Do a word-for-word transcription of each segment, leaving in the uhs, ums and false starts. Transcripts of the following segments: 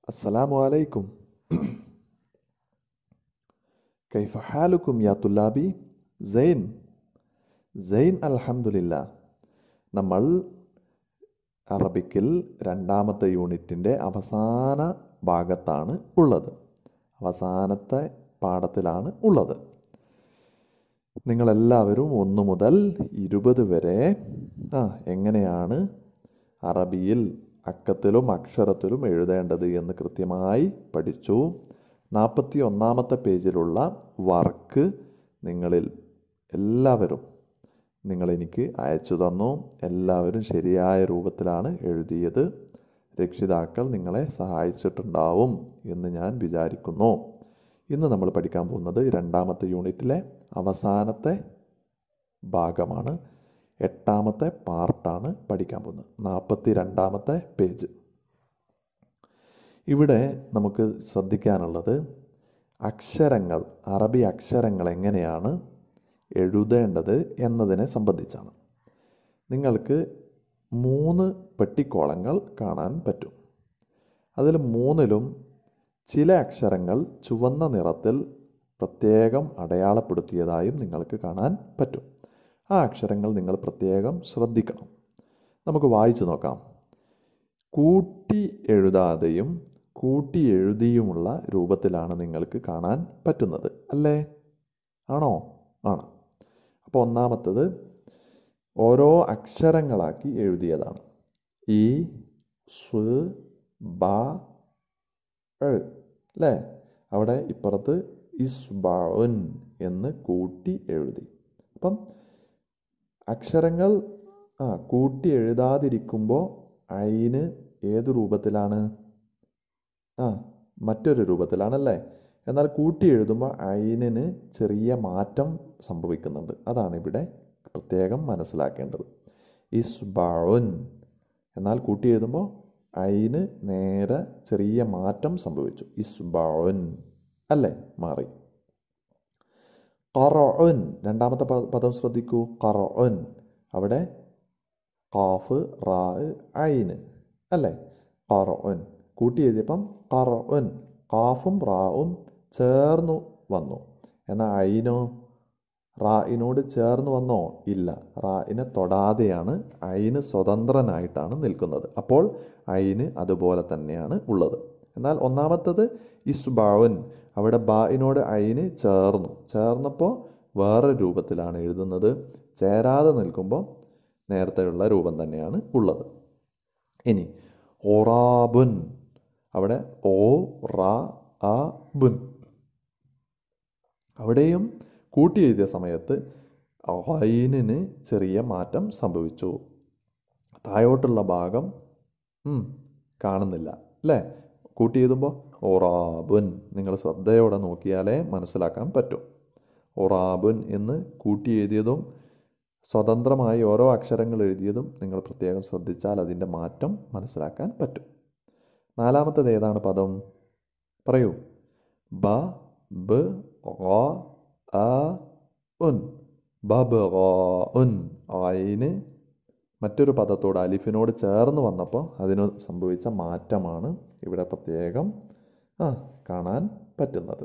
السلام عليكم. كيف حالكم يا طلابي؟ زين زين الحمد لله. നമ്മൾ അറബിക്കിൽ രണ്ടാമത്തെ യൂണിറ്റിൻ്റെ അവസാന ഭാഗത്താണ് ഉള്ളത്. അവസാനത്തെ പാഠത്തിലാണ് ഉള്ളത്. നിങ്ങളെല്ലാവരും ഒന്ന് മുതൽ ഇരുപത് വരെ ആ എങ്ങനെയാണ് അറബിയിൽ അക്കത്തിലും അക്ഷരത്തിലും എഴുതേണ്ടത് എന്ന് കൃത്യമായി പഠിച്ചു. നാൽപ്പത്തി ഒന്നാമത്തെ പേജിലുള്ള വർക്ക് നിങ്ങളിൽ എല്ലാവരും നിങ്ങളെനിക്ക് അയച്ചു തന്നു. എല്ലാവരും ശരിയായ രൂപത്തിലാണ് എഴുതിയത്. രക്ഷിതാക്കൾ നിങ്ങളെ സഹായിച്ചിട്ടുണ്ടാവും എന്ന് ഞാൻ വിചാരിക്കുന്നു. ഇന്ന് നമ്മൾ പഠിക്കാൻ പോകുന്നത് രണ്ടാമത്തെ യൂണിറ്റിലെ അവസാനത്തെ ഭാഗമാണ്. എട്ടാമത്തെ പാർട്ടാണ് പഠിക്കാൻ പോകുന്നത്. നാൽപ്പത്തി രണ്ടാമത്തെ പേജ്. ഇവിടെ നമുക്ക് ശ്രദ്ധിക്കാനുള്ളത് അക്ഷരങ്ങൾ, അറബി അക്ഷരങ്ങൾ എങ്ങനെയാണ് എഴുതേണ്ടത് എന്നതിനെ സംബന്ധിച്ചാണ്. നിങ്ങൾക്ക് മൂന്ന് പെട്ടിക്കോളങ്ങൾ കാണാൻ പറ്റും. അതിൽ മൂന്നിലും ചില അക്ഷരങ്ങൾ ചുവന്ന നിറത്തിൽ പ്രത്യേകം അടയാളപ്പെടുത്തിയതായും നിങ്ങൾക്ക് കാണാൻ പറ്റും. ആ അക്ഷരങ്ങൾ നിങ്ങൾ പ്രത്യേകം ശ്രദ്ധിക്കണം. നമുക്ക് വായിച്ചു നോക്കാം. കൂട്ടി എഴുതാതെയും കൂട്ടി എഴുതിയുമുള്ള രൂപത്തിലാണ് നിങ്ങൾക്ക് കാണാൻ പറ്റുന്നത്, അല്ലേ? ആണോ? ആണ്. അപ്പോൾ ഒന്നാമത്തത് ഓരോ അക്ഷരങ്ങളാക്കി എഴുതിയതാണ്. ഇ, സ്, ബ, എ, അല്ലേ? അവിടെ ഇപ്പുറത്ത് ഇസ്ബഉൻ എന്ന് കൂട്ടി എഴുതി. അപ്പം അക്ഷരങ്ങൾ ആ കൂട്ടി എഴുതാതിരിക്കുമ്പോൾ ഐന് ഏത് രൂപത്തിലാണ്? ആ മറ്റൊരു രൂപത്തിലാണല്ലേ. എന്നാൽ കൂട്ടി എഴുതുമ്പോൾ ഐനിന് ചെറിയ മാറ്റം സംഭവിക്കുന്നുണ്ട്. അതാണ് ഇവിടെ പ്രത്യേകം മനസ്സിലാക്കേണ്ടത്. ഇസ്ബഉൻ എന്നാൽ കൂട്ടി എഴുതുമ്പോൾ ഐന് നേരെ ചെറിയ മാറ്റം സംഭവിച്ചു. ഇസ്ബഉൻ അല്ലേ, മാറി. ഖറഉൻ രണ്ടാമത്തെ പദം ശ്രദ്ധിക്കൂ. ഖറഉൻ അവിടെ ഖാഫ് റാ ഐന് അല്ലേ. ഖറഉൻ കൂട്ടി എഴുതിയപ്പം ഖറഉൻ ഖാഫും റാവും ചേർന്നു വന്നു. എന്നാൽ ഐനോ റായിനോട് ചേർന്ന് വന്നോ? ഇല്ല. റായിനെ തൊടാതെയാണ് ഐന് സ്വതന്ത്രനായിട്ടാണ് നിൽക്കുന്നത്. അപ്പോൾ ഐന് അതുപോലെ തന്നെയാണ് ഉള്ളത്. എന്നാൽ ഒന്നാമത്തത് ഇസ്ബഉൻ അവിടെ ബായിനോട് ഐന് ചേർന്നു. ചേർന്നപ്പോൾ വേറെ രൂപത്തിലാണ് എഴുതുന്നത്. ചേരാതെ നിൽക്കുമ്പോൾ നേരത്തെയുള്ള രൂപം തന്നെയാണ് ഉള്ളത്. ഇനി ഒറാബുൻ അവിടെ ഓ റാ ആ ബുൻ അവിടെയും കൂട്ടി എഴുതിയ സമയത്ത് ഐനിന് ചെറിയ മാറ്റം സംഭവിച്ചു. താഴോട്ടുള്ള ഭാഗം കാണുന്നില്ല, അല്ലേ? കൂട്ടി എഴുതുമ്പോൾ ഒറാബുൻ നിങ്ങൾ ശ്രദ്ധയോടെ നോക്കിയാലേ മനസ്സിലാക്കാൻ പറ്റും. ഒറാബുൻ എന്ന് കൂട്ടി എഴുതിയതും സ്വതന്ത്രമായി ഓരോ അക്ഷരങ്ങൾ എഴുതിയതും നിങ്ങൾ പ്രത്യേകം ശ്രദ്ധിച്ചാൽ അതിൻ്റെ മാറ്റം മനസ്സിലാക്കാൻ പറ്റും. നാലാമത്തേത് ഏതാണ് പദം? പറയൂ. ബ ബ ഖ അ ഉൻ ബബ്ഗാഉൻ. ഐന് മറ്റൊരു പദത്തോട് അലിഫിനോട് ചേർന്ന് വന്നപ്പോൾ അതിന് സംഭവിച്ച മാറ്റമാണ് ഇവിടെ പ്രത്യേകം ആ കാണാൻ പറ്റുന്നത്.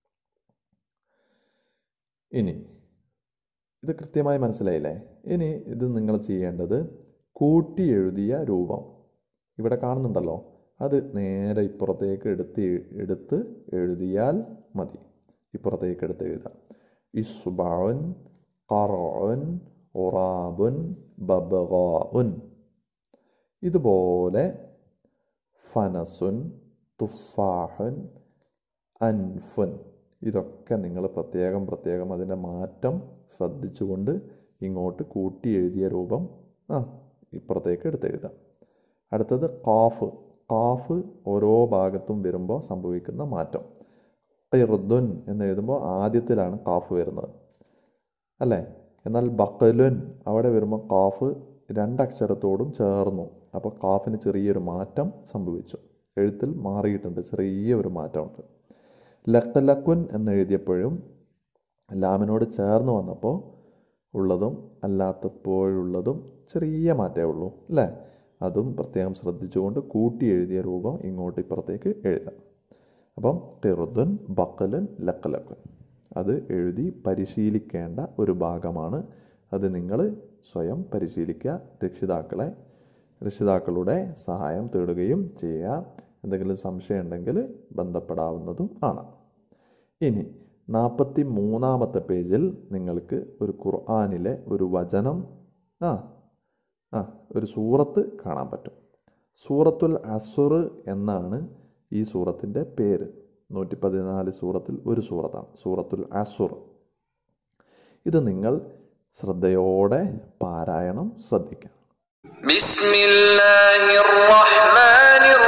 ഇനി ഇത് കൃത്യമായി മനസ്സിലായില്ലേ? ഇനി ഇത് നിങ്ങൾ ചെയ്യേണ്ടത് കൂട്ടി എഴുതിയ രൂപം ഇവിടെ കാണുന്നുണ്ടല്ലോ, അത് നേരെ ഇപ്പുറത്തേക്ക് എടുത്ത് എടുത്ത് എഴുതിയാൽ മതി. ഇപ്പുറത്തേക്ക് എടുത്ത് എഴുതാം. ഇസ്ബഉൻ ഖറഉൻ ഒറാബുൻ ബബ്ഗാഉൻ. ഇതുപോലെ ഫനസുൻ തുഫാഹുൻ അൻഫുൻ. ഇതൊക്കെ നിങ്ങൾ പ്രത്യേകം പ്രത്യേകം അതിൻ്റെ മാറ്റം ശ്രദ്ധിച്ചുകൊണ്ട് ഇങ്ങോട്ട് കൂട്ടി എഴുതിയ രൂപം ആ ഇപ്പുറത്തേക്ക് എടുത്തെഴുതാം. അടുത്തത് ഖാഫ്. ഖാഫ് ഓരോ ഭാഗത്തും വരുമ്പോൾ സംഭവിക്കുന്ന മാറ്റം. ഖിർദുൻ എന്ന് എഴുതുമ്പോൾ ആദ്യത്തിലാണ് ഖാഫ് വരുന്നത്, അല്ലേ? എന്നാൽ ബഖലുൻ അവിടെ വരുമ്പോൾ ഖാഫ് രണ്ടക്ഷരത്തോടും ചേർന്നു. അപ്പോൾ ഖാഫിന് ചെറിയൊരു മാറ്റം സംഭവിച്ചു. എഴുത്തിൽ മാറിയിട്ടുണ്ട്, ചെറിയൊരു മാറ്റമുണ്ട്. ലഖ്ലഖുൻ എന്നെഴുതിയപ്പോഴും ലാമിനോട് ചേർന്ന് വന്നപ്പോൾ ഉള്ളതും അല്ലാത്തപ്പോഴുള്ളതും ചെറിയ മാറ്റമേ ഉള്ളൂ, അല്ലേ? അതും പ്രത്യേകം ശ്രദ്ധിച്ചുകൊണ്ട് കൂട്ടി എഴുതിയ രൂപം ഇങ്ങോട്ട് ഇപ്പുറത്തേക്ക് എഴുതാം. അപ്പം ഖിർദുൻ ബഖലുൻ ലഖ്ലഖുൻ അത് എഴുതി പരിശീലിക്കേണ്ട ഒരു ഭാഗമാണ്. അത് നിങ്ങൾ സ്വയം പരിശീലിക്കുക. രക്ഷിതാക്കളെ രക്ഷിതാക്കളുടെ സഹായം തേടുകയും ചെയ്യുക. എന്തെങ്കിലും സംശയം ഉണ്ടെങ്കിൽ ബന്ധപ്പെടാവുന്നതും ആണ്. ഇനി നാൽപ്പത്തി മൂന്നാമത്തെ പേജിൽ നിങ്ങൾക്ക് ഒരു ഖുർആനിലെ ഒരു വചനം ആ ആ ഒരു സൂറത്ത് കാണാൻ പറ്റും. സൂറത്തുൽ അസ്ർ എന്നാണ് ഈ സൂറത്തിൻ്റെ പേര്. നൂറ്റി പതിനാല് സൂറത്തിൽ ഒരു സൂറത്താണ് സൂറത്തുൽ അസ്ർ. ഇത് നിങ്ങൾ ശ്രദ്ധയോടെ പാരായണം ശ്രദ്ധിക്കാം. ബിസ്മില്ലാഹിർ റഹ്മാനിർ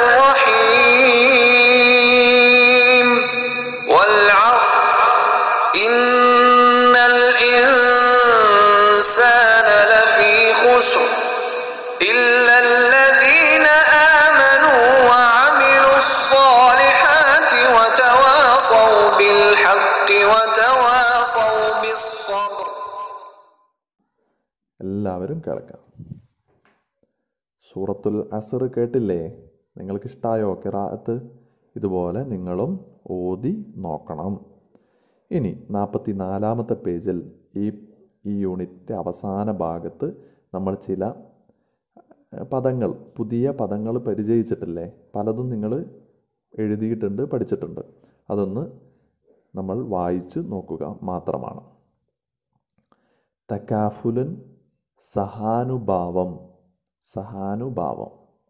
റഹീം വൽ അസ്ർ ഇന്നൽ ഇൻസാന ലഫീ ഖുസ്ർ ഇല്ലല്ലദീന ആമനൂ വഅമിലുസ് സ്വാലിഹാത്തി വതവാസൗ ബിൽ ഹഖ് വതവാസൗ ബിസ് സബ്ർ. എല്ലാവരും കേൾക്കാം. സൂറത്തുൽ അസ്ർ കേട്ടില്ലേ? നിങ്ങൾക്ക് ഇഷ്ടമായോ ഖിറാഅത്ത്? ഇതുപോലെ നിങ്ങളും ഓതി നോക്കണം. ഇനി നാൽപ്പത്തി നാലാമത്തെ പേജിൽ ഈ ഈ യൂണിറ്റിൻ്റെ അവസാന ഭാഗത്ത് നമ്മൾ ചില പദങ്ങൾ പുതിയ പദങ്ങൾ പരിചയിച്ചിട്ടില്ലേ? പലതും നിങ്ങൾ എഴുതിയിട്ടുണ്ട്, പഠിച്ചിട്ടുണ്ട്. അതൊന്ന് നമ്മൾ വായിച്ച് നോക്കുക മാത്രമാണ്. തകാഫുലുൻ സഹാനുഭാവം സഹാനുഭാവം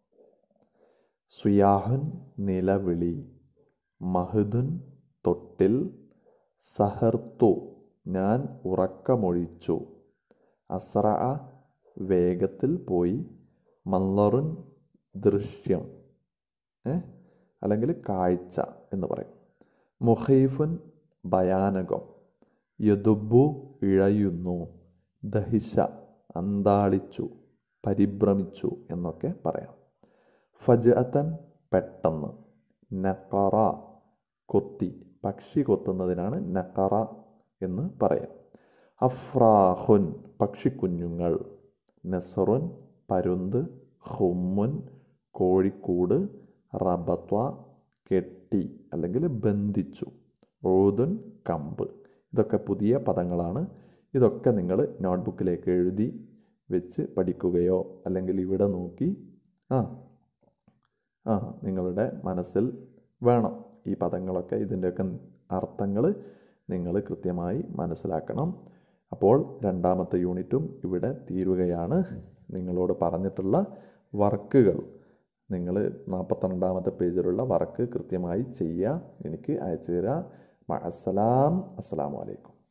സുയാഹുൻ നിലവിളി മഹ്ദുൻ തൊട്ടിൽ സഹർത്തു ഞാൻ ഉറക്കമൊഴിച്ചു അസ്റഅ വേഗത്തിൽ പോയി മൻളറുൻ ദൃശ്യം ഏ അല്ലെങ്കിൽ കാഴ്ച എന്ന് പറയും. മുഖീഫുൻ ഭയാനകം യദുബു ഇഴയുന്നു ദഹിശ അന്താളിച്ചു പരിഭ്രമിച്ചു എന്നൊക്കെ പറയാം. ഫജ്അതൻ പെട്ടെന്ന് നഖറ കൊത്തി പക്ഷി കൊത്തുന്നതിനാണ് നഖറ എന്ന് പറയാം. അഫ്രാഹുൻ പക്ഷിക്കുഞ്ഞുങ്ങൾ നസറുൻ പരുന്ത് ഹുമ്മുൻ കോഴിക്കൂട് റബത്വ കെട്ടി അല്ലെങ്കിൽ ബന്ധിച്ചു ഓതുൻ കമ്പ്. ഇതൊക്കെ പുതിയ പദങ്ങളാണ്. ഇതൊക്കെ നിങ്ങൾ നോട്ട്ബുക്കിലേക്ക് എഴുതി വെച്ച് പഠിക്കുകയോ അല്ലെങ്കിൽ ഇവിടെ നോക്കി ആ ആ നിങ്ങളുടെ മനസ്സിൽ വേണം. ഈ പദങ്ങളൊക്കെ ഇതിൻ്റെയൊക്കെ അർത്ഥങ്ങൾ നിങ്ങൾ കൃത്യമായി മനസ്സിലാക്കണം. അപ്പോൾ രണ്ടാമത്തെ യൂണിറ്റും ഇവിടെ തീരുകയാണ്. നിങ്ങളോട് പറഞ്ഞിട്ടുള്ള വർക്കുകൾ നിങ്ങൾ നാൽപ്പത്തിരണ്ടാമത്തെ പേജിലുള്ള വർക്ക് കൃത്യമായി ചെയ്യുക. എനിക്ക് അയച്ചു തരിക. മഅസ്സലാം. അസ്സലാമു അലൈക്കും.